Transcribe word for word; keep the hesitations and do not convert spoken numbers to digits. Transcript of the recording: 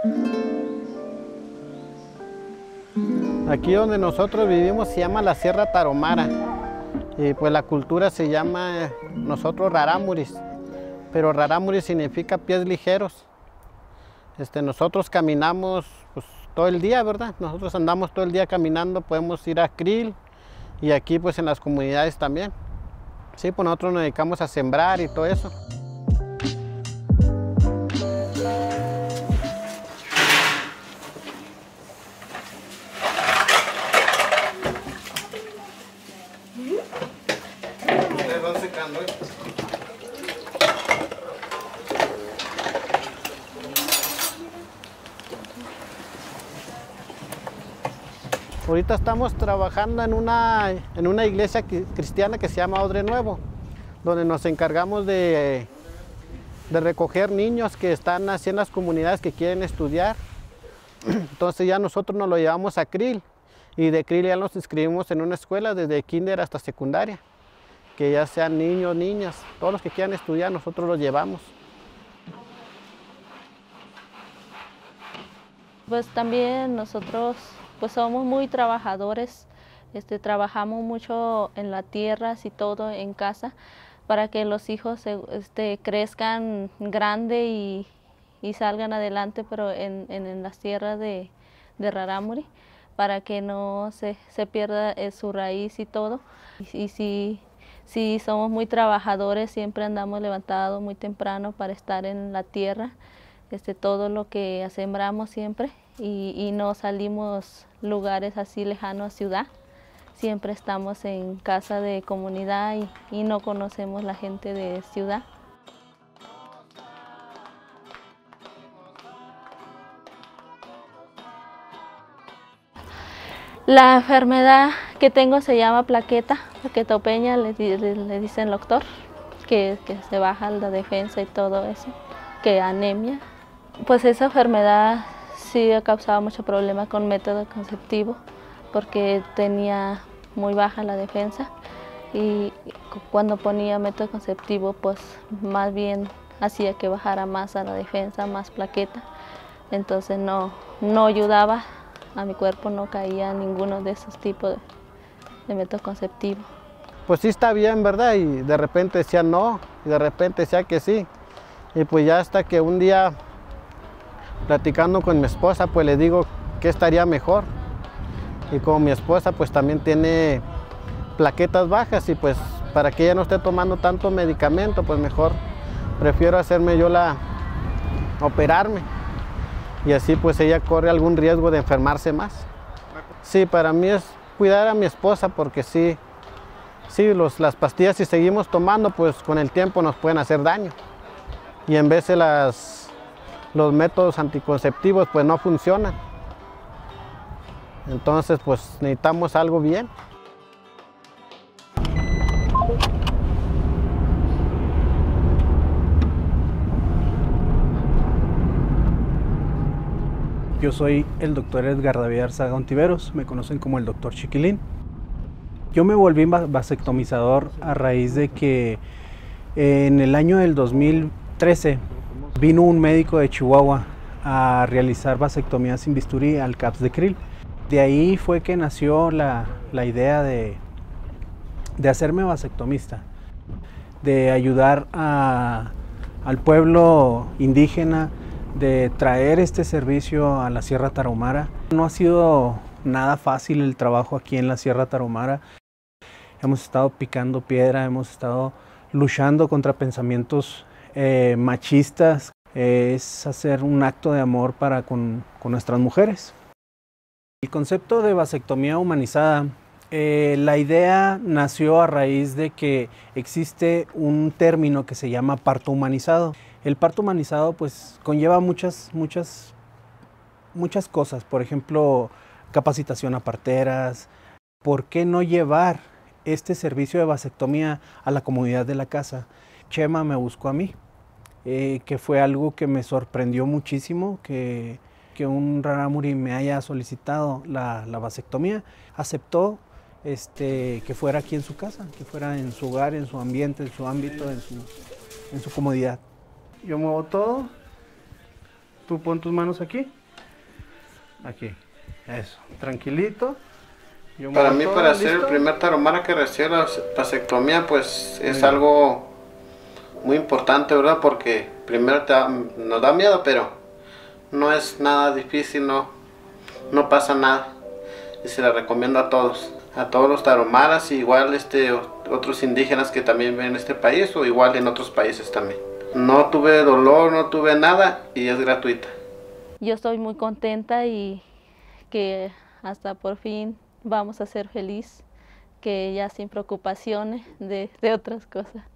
Aquí donde nosotros vivimos se llama la Sierra Tarahumara y pues la cultura se llama nosotros rarámuris, pero rarámuris significa pies ligeros. Este, nosotros caminamos pues, todo el día, ¿verdad? Nosotros andamos todo el día caminando, podemos ir a Krill y aquí pues en las comunidades también. Sí, pues nosotros nos dedicamos a sembrar y todo eso. Ustedes van secando, ¿eh? Ahorita estamos trabajando en una, en una iglesia cristiana que se llama Odre Nuevo, donde nos encargamos de, de recoger niños que están así en las comunidades que quieren estudiar. Entonces ya nosotros nos lo llevamos a Krill y de Krill ya nos inscribimos en una escuela desde kinder hasta secundaria, que ya sean niños, niñas, todos los que quieran estudiar nosotros los llevamos. Pues también nosotros pues somos muy trabajadores, este, trabajamos mucho en la tierra y todo en casa para que los hijos este, crezcan grande y, y salgan adelante, pero en, en, en las tierras de, de Rarámuri, para que no se, se pierda eh, su raíz y todo. Y, y si, si somos muy trabajadores, siempre andamos levantados muy temprano para estar en la tierra, este, todo lo que sembramos siempre. Y, y no salimos lugares así lejanos a ciudad, siempre estamos en casa de comunidad y, y no conocemos la gente de ciudad. La enfermedad que tengo se llama plaqueta, plaquetopeña, le, le, le dice el doctor, que, que se baja la defensa y todo eso, que anemia. Pues esa enfermedad sí ha causado mucho problema con método conceptivo porque tenía muy baja la defensa y cuando ponía método conceptivo pues más bien hacía que bajara más a la defensa, más plaqueta, entonces no, no ayudaba a mi cuerpo, no caía ninguno de esos tipos de, de método conceptivo. Pues sí está bien, ¿verdad? Y de repente decía no, y de repente decía que sí, y pues ya hasta que un día platicando con mi esposa, pues le digo que estaría mejor. Y como mi esposa pues también tiene plaquetas bajas y pues para que ella no esté tomando tanto medicamento, pues mejor prefiero hacerme yo la, operarme. Y así pues ella corre algún riesgo de enfermarse más. Sí, para mí es cuidar a mi esposa porque sí, sí los, las pastillas si seguimos tomando pues con el tiempo nos pueden hacer daño. Y en vez de las los métodos anticonceptivos pues no funcionan. Entonces pues necesitamos algo bien. Yo soy el doctor Edgar David Arzaga Ontiveros, me conocen como el doctor Chiquilín. Yo me volví vasectomizador a raíz de que en el año del dos mil trece vino un médico de Chihuahua a realizar vasectomía sin bisturí al C A P S de Krill. De ahí fue que nació la, la idea de, de hacerme vasectomista, de ayudar a, al pueblo indígena, de traer este servicio a la Sierra Tarahumara. No ha sido nada fácil el trabajo aquí en la Sierra Tarahumara. Hemos estado picando piedra, hemos estado luchando contra pensamientos Eh, machistas, eh, es hacer un acto de amor para con, con nuestras mujeres. El concepto de vasectomía humanizada, eh, la idea nació a raíz de que existe un término que se llama parto humanizado. El parto humanizado pues conlleva muchas, muchas, muchas cosas, por ejemplo, capacitación a parteras. ¿Por qué no llevar este servicio de vasectomía a la comunidad de la casa? Chema me buscó a mí, eh, que fue algo que me sorprendió muchísimo, que, que un rarámuri me haya solicitado la, la vasectomía. Aceptó este, que fuera aquí en su casa, que fuera en su hogar, en su ambiente, en su ámbito, en su, en su comodidad. Yo muevo todo Tú pon tus manos aquí. Aquí. Eso. Tranquilito. Yo Para muevo mí, todo, para ser el ¿listo? primer tarahumara que recibe la vasectomía, pues es bien. algo muy importante, ¿verdad? Porque primero te da- nos da miedo, pero no es nada difícil, no, no pasa nada. Y se la recomiendo a todos, a todos los tarahumaras, y igual este, otros indígenas que también ven en este país o igual en otros países también. No tuve dolor, no tuve nada y es gratuita. Yo estoy muy contenta y que hasta por fin vamos a ser feliz, que ya sin preocupaciones de, de otras cosas.